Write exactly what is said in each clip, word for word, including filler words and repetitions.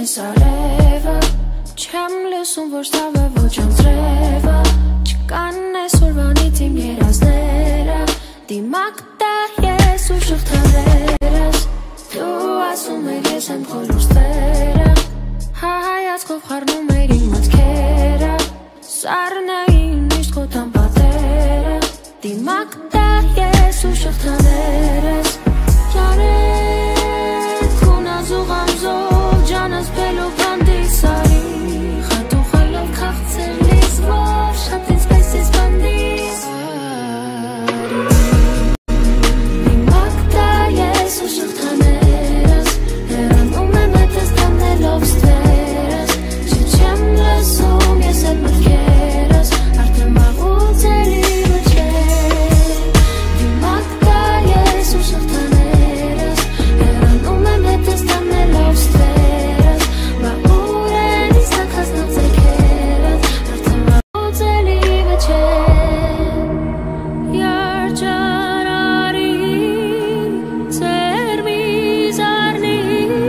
ես արևը Չեմ լսում ոչ թավը ոչ անձրևը Չկան այսօրվանից իմ երազները Դիմակ տա ես ու շղթաներս Դու ասում էր ես եմ խորհուրդները Հայացքով խառնում էր իմ մտքերը Սառնային միշտ խոթան պատերը Դիմակ տա ես ու շղթաներս Ջարեք քունազուղ ամզով ջանս բելով բանդի սարի Խատուխելով քաղցեր լիզվով շատ ինձպես ես բանդի Դիմակ տա ես ու շղթաներս Հեռանում եմ հետս տանելով ստվերս Չեմ լսում ես այդ մտքերս Արդեն վաղուց էլի վճեր Դիմակ տա ես ու շղթաներս Հեռանում եմ հետս տանելով ստվերս Բա ուր են ինձ տակածնող ձերքերս Արդեն վաղուց էլի վճեր Երջարարի ձեր միզարնի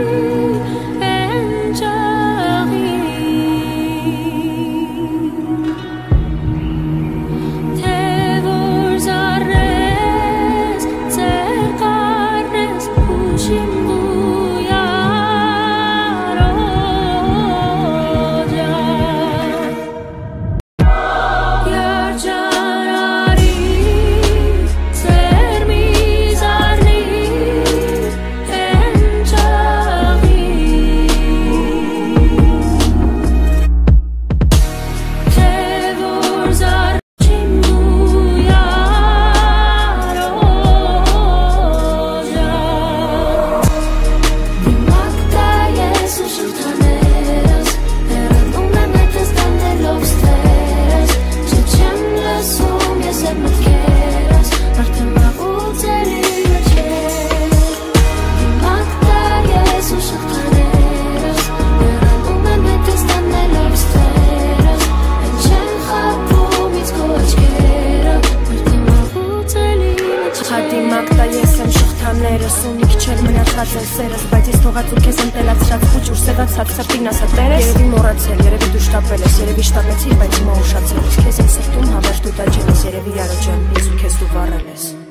Էնջաղի Թե որ զարնես ձեր կարնես ուշիմ բույարոջա Երջարարի ձեր միզարնի Էնջաղի Թե որ զարնչիմ բույարոջա Դիմակ տա ես ու շղթաներս Հեռանում եմ հետս տանելով ստվերս Չեմ լսում ես այդ մտքերս Արդեն վաղուց էլի վճեր Դիմակ տա ես ու շղթաներս Հեռանում եմ հետս տանելով ստվերս Հետ չեմ խաբում ինձ քո աչքերը Արդեն վաղուց էլի վճեր Դիմակ տա ես եմ շղթաներս Ունիք չեր մնացած են սերս Բայց ես թողած ու քեզ եմ տելացրած Խուճուր սևացած սրտին ասա տերես Երևի մոռացել, երևի դու շտապել ես Երևի շտապեցիր, բայց հիմա ուշացել ես Քեզ եմ սրտում հավերժ դու տաճել ես Երևի յարոջան, ես ու քեզ դու վառել ես